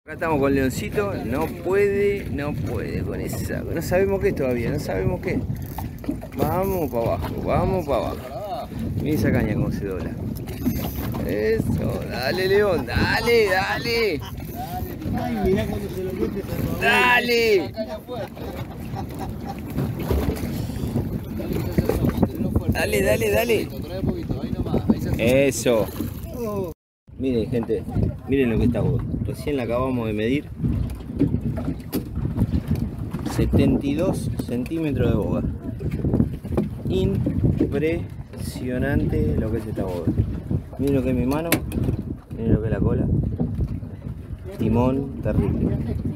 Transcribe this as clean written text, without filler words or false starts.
Acá estamos con Leoncito, no puede con esa, no sabemos qué es todavía, no sabemos qué. Vamos para abajo, vamos para abajo. Mira esa caña como se dobla. Eso, dale León, dale, dale. Ay, mirá cuando se lo mete. Dale. Dale, dale, dale. Eso. Miren gente, miren lo que está boga. Recién la acabamos de medir. 72 centímetros de boga. Impresionante lo que es esta boga. Miren lo que es mi mano, miren lo que es la cola. Timón terrible.